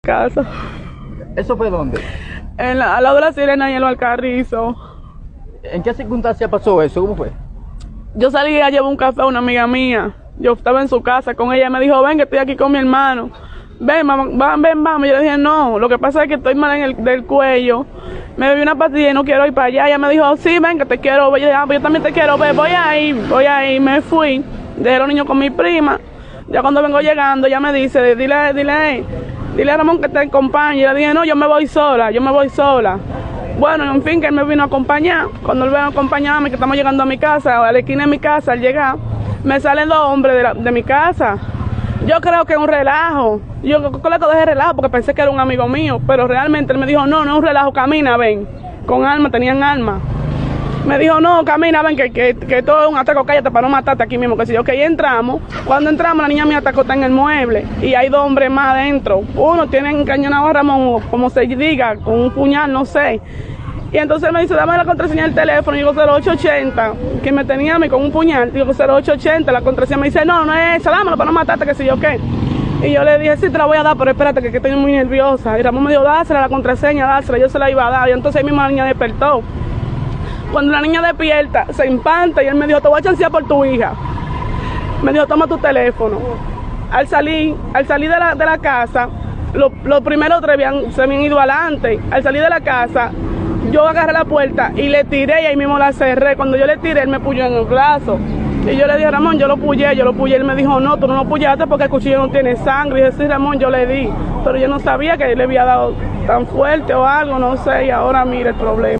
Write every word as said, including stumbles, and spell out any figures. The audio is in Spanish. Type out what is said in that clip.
casa. ¿Eso fue dónde? En la, al lado de la Sirena y en el Alcarrizo. ¿En qué circunstancia pasó eso? ¿Cómo fue? Yo salí a llevar un café a una amiga mía. Yo estaba en su casa con ella. Me dijo, ven que estoy aquí con mi hermano. Ven, mamá, ven, ven, vamos. Yo le dije, no, lo que pasa es que estoy mal en el del cuello. Me bebí una pastilla y no quiero ir para allá. Ella me dijo, sí, ven que te quiero ver. Yo dije, ah, pues yo también te quiero ver. Voy a ir, voy a ir. Me fui. Dejé a los niños con mi prima. Ya cuando vengo llegando, ella me dice, dile, dile, dile a Ramón que te acompañe. Yo le dije, no, yo me voy sola, yo me voy sola. Bueno, en fin, que él me vino a acompañar. Cuando él vino a acompañarme, que estamos llegando a mi casa, a la esquina de mi casa, al llegar, me salen dos hombres de, la, de mi casa. Yo creo que es un relajo. Yo creo que dejé relajo porque pensé que era un amigo mío, pero realmente él me dijo, no, no es un relajo, camina, ven. Con armas, tenían armas. Me dijo, no, camina, ven, que, que, que todo es un ataque, cállate para no matarte aquí mismo. Que si yo, que ya entramos. Cuando entramos, la niña mía está acostada en el mueble y hay dos hombres más adentro. Uno tiene encañonado a Ramón, como se diga, con un puñal, no sé. Y entonces me dice, dame la contraseña del teléfono. Y digo, cero ocho ochenta, que me tenía a mí con un puñal. Digo, cero ocho ochenta, la contraseña. Me dice, no, no es esa, dámelo para no matarte, que si yo qué. Y yo le dije, sí, te la voy a dar, pero espérate, que, que estoy muy nerviosa. Y Ramón me dijo, dásela la contraseña, dásela. Yo se la iba a dar. Y entonces ahí mismo la niña despertó. Cuando la niña despierta, se empanta y él me dijo, te voy a chancear por tu hija. Me dijo, toma tu teléfono. Al salir, al salir de la, de la casa, los lo primeros tres habían, se habían ido adelante. Al salir de la casa, yo agarré la puerta y le tiré y ahí mismo la cerré. Cuando yo le tiré, él me puyó en el brazo. Y yo le dije, Ramón, yo lo puyé, yo lo puyé. Él me dijo, no, tú no lo puyaste porque el cuchillo no tiene sangre. Y yo, sí, Ramón, yo le di. Pero yo no sabía que él le había dado tan fuerte o algo, no sé. Y ahora mire el problema.